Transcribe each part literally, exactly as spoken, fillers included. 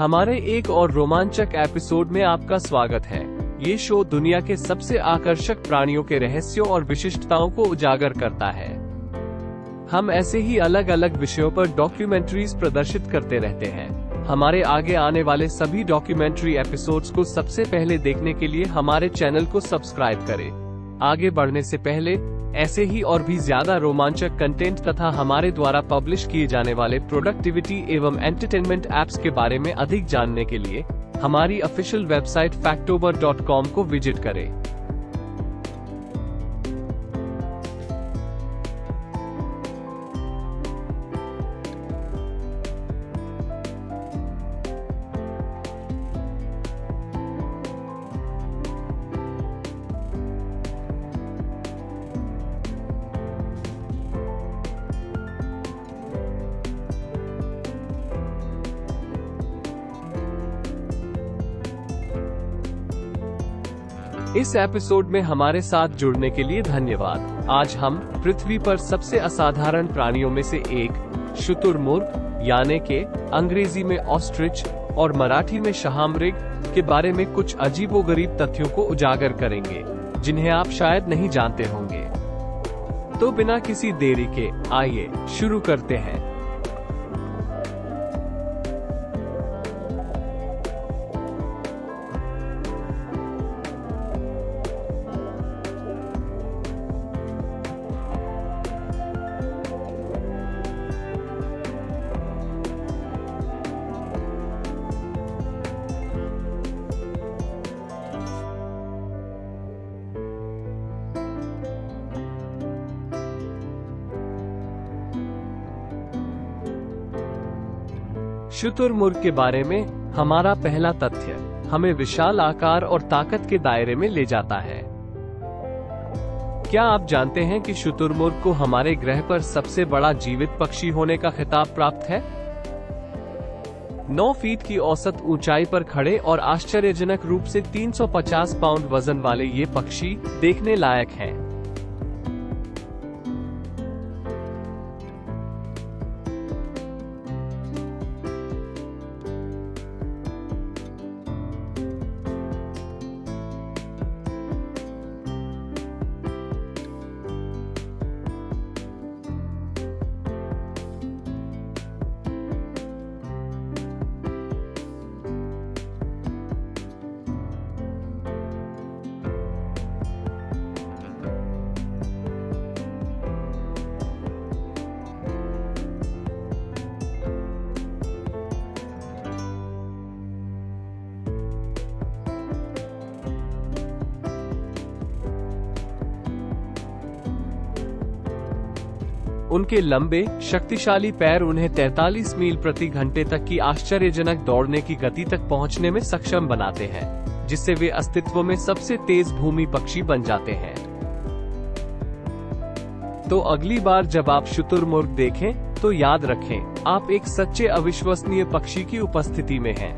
हमारे एक और रोमांचक एपिसोड में आपका स्वागत है। ये शो दुनिया के सबसे आकर्षक प्राणियों के रहस्यों और विशिष्टताओं को उजागर करता है। हम ऐसे ही अलग अलग विषयों पर डॉक्यूमेंट्रीज प्रदर्शित करते रहते हैं। हमारे आगे आने वाले सभी डॉक्यूमेंट्री एपिसोड्स को सबसे पहले देखने के लिए हमारे चैनल को सब्सक्राइब करें। आगे बढ़ने से पहले ऐसे ही और भी ज्यादा रोमांचक कंटेंट तथा हमारे द्वारा पब्लिश किए जाने वाले प्रोडक्टिविटी एवं एंटरटेनमेंट एप्स के बारे में अधिक जानने के लिए हमारी official website Factober dot com को विजिट करें। इस एपिसोड में हमारे साथ जुड़ने के लिए धन्यवाद। आज हम पृथ्वी पर सबसे असाधारण प्राणियों में से एक शुतुरमुर्ग यानी के अंग्रेजी में ऑस्ट्रिच और मराठी में शाहमृग के बारे में कुछ अजीबोगरीब तथ्यों को उजागर करेंगे जिन्हें आप शायद नहीं जानते होंगे। तो बिना किसी देरी के आइए शुरू करते हैं। शुतुरमुर्ग के बारे में हमारा पहला तथ्य हमें विशाल आकार और ताकत के दायरे में ले जाता है। क्या आप जानते हैं कि शुतुरमुर्ग को हमारे ग्रह पर सबसे बड़ा जीवित पक्षी होने का खिताब प्राप्त है? नौ फीट की औसत ऊंचाई पर खड़े और आश्चर्यजनक रूप से तीन सौ पचास पाउंड वजन वाले ये पक्षी देखने लायक हैं। उनके लंबे शक्तिशाली पैर उन्हें तैंतालीस मील प्रति घंटे तक की आश्चर्यजनक दौड़ने की गति तक पहुंचने में सक्षम बनाते हैं, जिससे वे अस्तित्व में सबसे तेज भूमि पक्षी बन जाते हैं। तो अगली बार जब आप शुतुरमुर्ग देखें, तो याद रखें, आप एक सच्चे अविश्वसनीय पक्षी की उपस्थिति में हैं।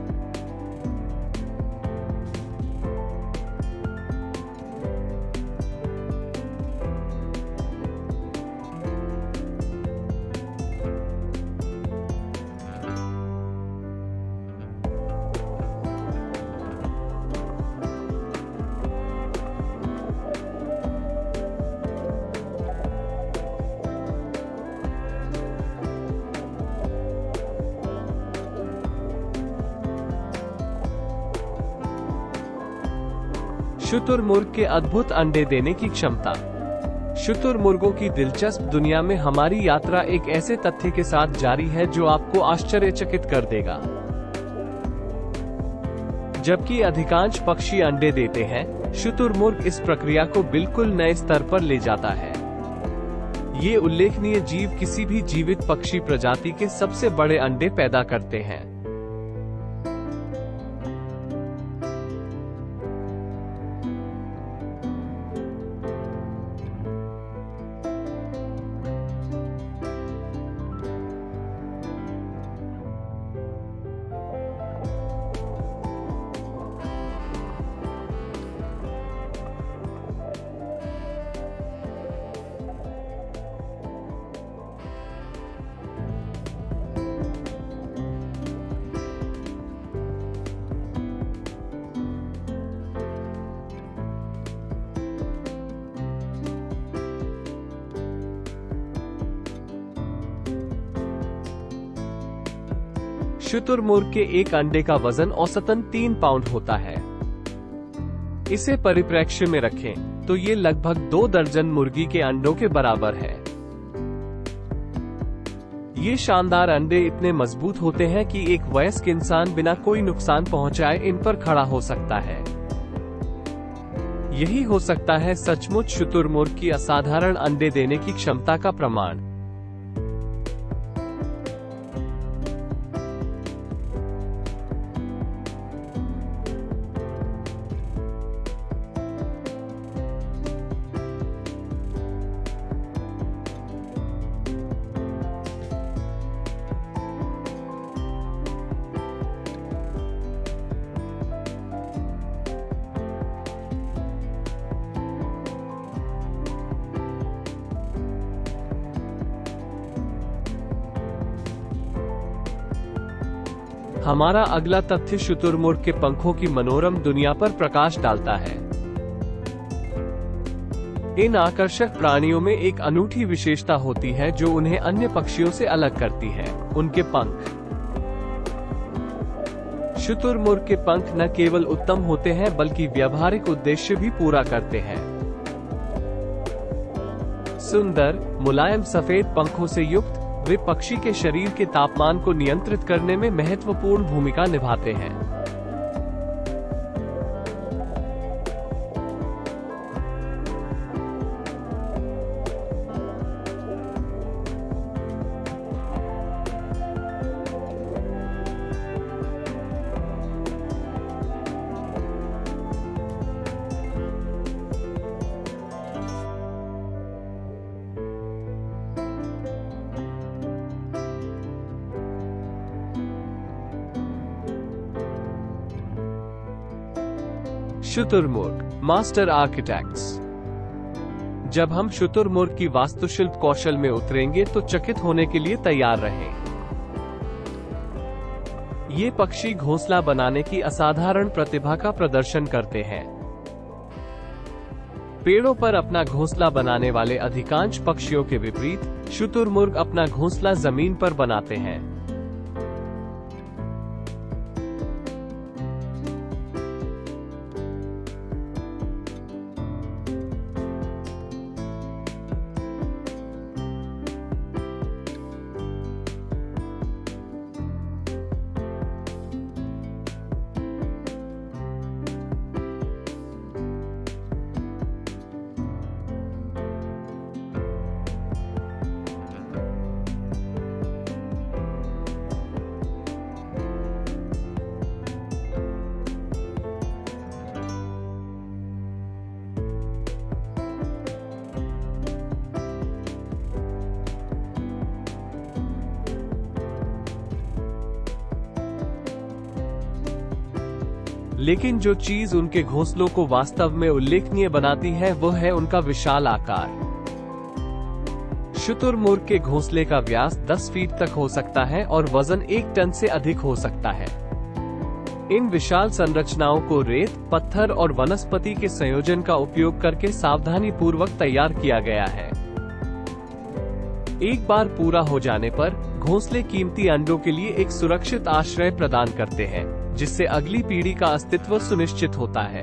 शुतुरमुर्ग के अद्भुत अंडे देने की क्षमता। शुतुरमुर्गों की दिलचस्प दुनिया में हमारी यात्रा एक ऐसे तथ्य के साथ जारी है जो आपको आश्चर्यचकित कर देगा। जबकि अधिकांश पक्षी अंडे देते हैं, शुतुरमुर्ग इस प्रक्रिया को बिल्कुल नए स्तर पर ले जाता है। ये उल्लेखनीय जीव किसी भी जीवित पक्षी प्रजाति के सबसे बड़े अंडे पैदा करते हैं। शुतुरमुर्ग के एक अंडे का वजन औसतन तीन पाउंड होता है। इसे परिप्रेक्ष्य में रखें तो ये लगभग दो दर्जन मुर्गी के अंडों के बराबर है। ये शानदार अंडे इतने मजबूत होते हैं कि एक वयस्क इंसान बिना कोई नुकसान पहुंचाए इन पर खड़ा हो सकता है। यही हो सकता है सचमुच शुतुरमुर्ग की असाधारण अंडे देने की क्षमता का प्रमाण। हमारा अगला तथ्य शुतुरमुर्ग के पंखों की मनोरम दुनिया पर प्रकाश डालता है। इन आकर्षक प्राणियों में एक अनूठी विशेषता होती है जो उन्हें अन्य पक्षियों से अलग करती है, उनके पंख। शुतुरमुर्ग के पंख न केवल उत्तम होते हैं बल्कि व्यावहारिक उद्देश्य भी पूरा करते हैं। सुंदर, मुलायम सफेद पंखों से युक्त वे पक्षी के शरीर के तापमान को नियंत्रित करने में महत्वपूर्ण भूमिका निभाते हैं। शुतुरमुर्ग मास्टर आर्किटेक्ट्स। जब हम शुतुरमुर्ग की वास्तुशिल्प कौशल में उतरेंगे तो चकित होने के लिए तैयार रहें। ये पक्षी घोंसला बनाने की असाधारण प्रतिभा का प्रदर्शन करते हैं। पेड़ों पर अपना घोंसला बनाने वाले अधिकांश पक्षियों के विपरीत शुतुरमुर्ग अपना घोंसला जमीन पर बनाते हैं। लेकिन जो चीज उनके घोंसलों को वास्तव में उल्लेखनीय बनाती है वो है उनका विशाल आकार। शुतुरमुर्ग के घोंसले का व्यास दस फीट तक हो सकता है और वजन एक टन से अधिक हो सकता है। इन विशाल संरचनाओं को रेत, पत्थर और वनस्पति के संयोजन का उपयोग करके सावधानी पूर्वक तैयार किया गया है। एक बार पूरा हो जाने पर घोंसले कीमती अंडों के लिए एक सुरक्षित आश्रय प्रदान करते हैं, जिससे अगली पीढ़ी का अस्तित्व सुनिश्चित होता है।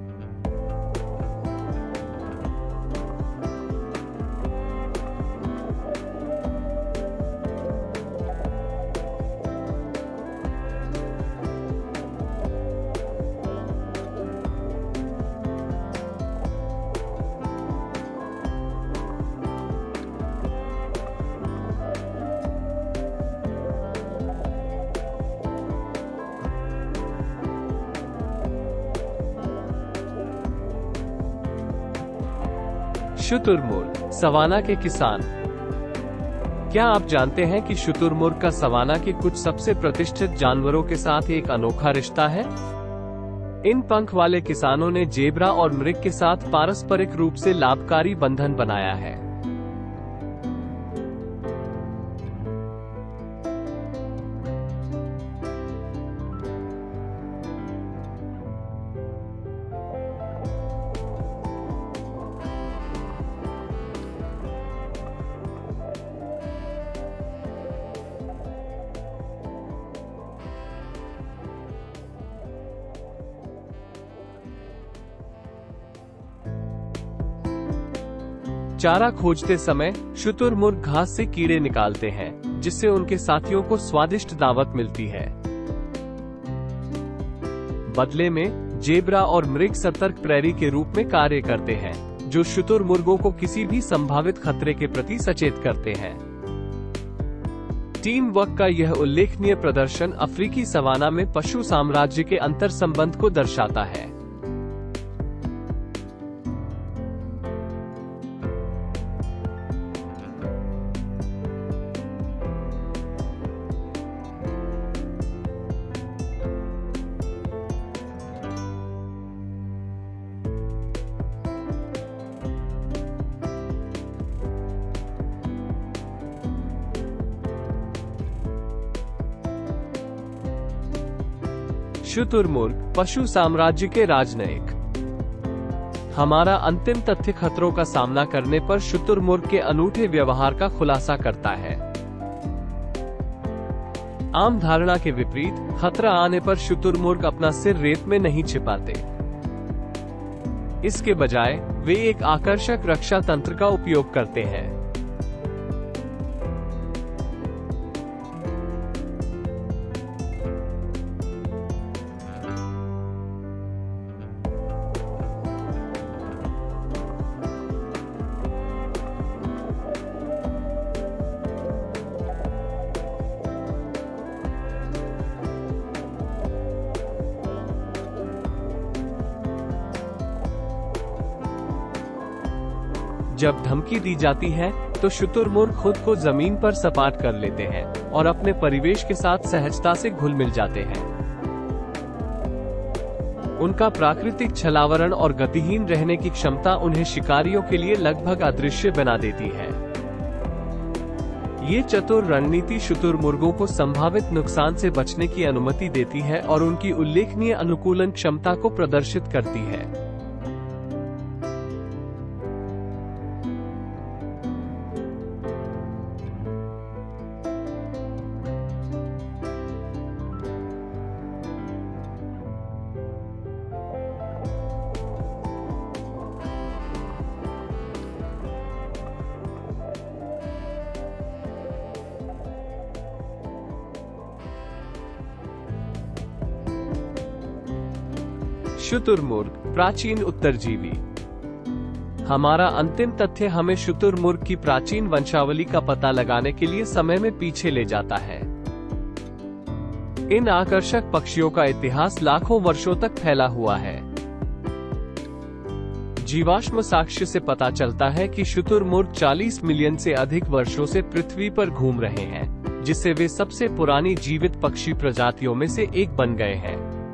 शुतुरमुर्ग सवाना के किसान। क्या आप जानते हैं कि शुतुरमुर्ग का सवाना के कुछ सबसे प्रतिष्ठित जानवरों के साथ एक अनोखा रिश्ता है? इन पंख वाले किसानों ने जेब्रा और मृग के साथ पारस्परिक रूप से लाभकारी बंधन बनाया है। चारा खोजते समय शुतुरमुर्ग घास से कीड़े निकालते हैं, जिससे उनके साथियों को स्वादिष्ट दावत मिलती है। बदले में जेब्रा और मृग सतर्क प्रहरी के रूप में कार्य करते हैं, जो शुतुरमुर्गों को किसी भी संभावित खतरे के प्रति सचेत करते हैं। टीम वर्क का यह उल्लेखनीय प्रदर्शन अफ्रीकी सवाना में पशु साम्राज्य के अंतर संबंध को दर्शाता है। शुतुरमुर्ग पशु साम्राज्य के राजनयिक। हमारा अंतिम तथ्य खतरों का सामना करने पर शुतुरमुर्ग के अनूठे व्यवहार का खुलासा करता है। आम धारणा के विपरीत, खतरा आने पर शुतुरमुर्ग अपना सिर रेत में नहीं छिपाते। इसके बजाय वे एक आकर्षक रक्षा तंत्र का उपयोग करते हैं। जब धमकी दी जाती है तो शुतुरमुर्ग खुद को जमीन पर सपाट कर लेते हैं और अपने परिवेश के साथ सहजता से घुल मिल जाते हैं। उनका प्राकृतिक छलावरण और गतिहीन रहने की क्षमता उन्हें शिकारियों के लिए लगभग अदृश्य बना देती है। ये चतुर रणनीति शुतुरमुर्गों को संभावित नुकसान से बचने की अनुमति देती है और उनकी उल्लेखनीय अनुकूलन क्षमता को प्रदर्शित करती है। शुतुरमुर्ग प्राचीन उत्तरजीवी। हमारा अंतिम तथ्य हमें शुतुरमुर्ग की प्राचीन वंशावली का पता लगाने के लिए समय में पीछे ले जाता है। इन आकर्षक पक्षियों का इतिहास लाखों वर्षों तक फैला हुआ है। जीवाश्म साक्ष्य से पता चलता है कि शुतुरमुर्ग चालीस मिलियन से अधिक वर्षों से पृथ्वी पर घूम रहे हैं, जिससे वे सबसे पुरानी जीवित पक्षी प्रजातियों में से एक बन गए हैं।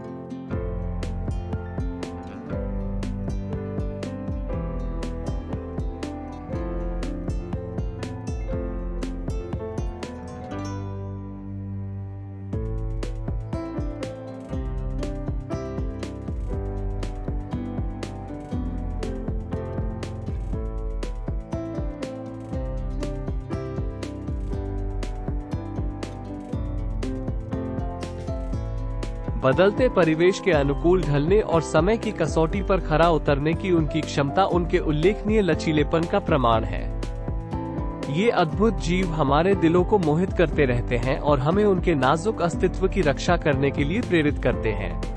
बदलते परिवेश के अनुकूल ढलने और समय की कसौटी पर खरा उतरने की उनकी क्षमता उनके उल्लेखनीय लचीलेपन का प्रमाण है। ये अद्भुत जीव हमारे दिलों को मोहित करते रहते हैं और हमें उनके नाजुक अस्तित्व की रक्षा करने के लिए प्रेरित करते हैं।